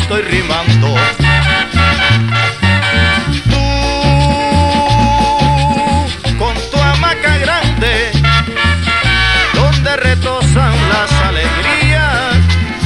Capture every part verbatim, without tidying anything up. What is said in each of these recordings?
estoy rimando. Tú, con tu hamaca grande, donde retozan las alegrías.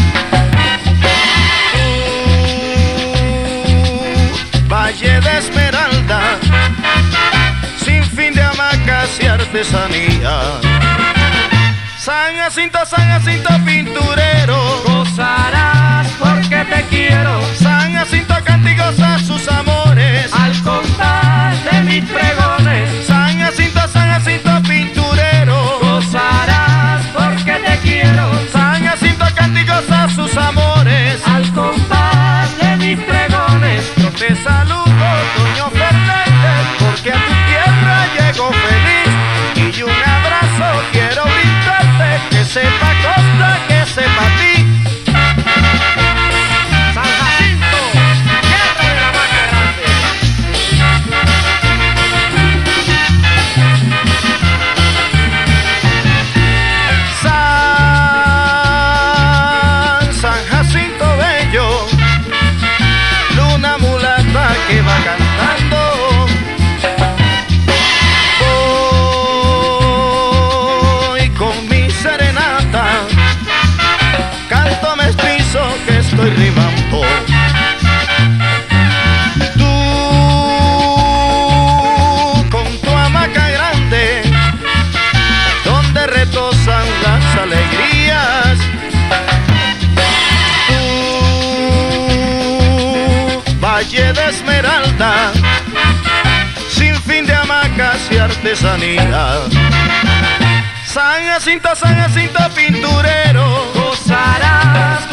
Tú, valle de Esmeralda, sin fin de hamacas y artesanía. San Jacinto, San Jacinto pinturero, gozarás porque te quiero. San Jacinto canta y goza sus amores al compás de mis pregones. San Jacinto, San Jacinto pinturero, gozarás porque te quiero. San Jacinto canta y goza sus amores al compás de mis pregones. Yo te saludo, Toño Fernández, porque a tu tierra llego feliz, y un abrazo quiero brindarte, que sepa Costa, que sepa a ti. San Jacinto, tierra de la hamaca grande. San, San Jacinto bello, luna mulata que va cantando. Voy con mi serenata, canto mestizo que estoy rimando. Tú, con tu hamaca grande, donde retozan las alegrías. Tú, valle de Esmeralda, sin fin de hamacas y artesanía. San Jacinto, San Jacinto pinturero, gozarás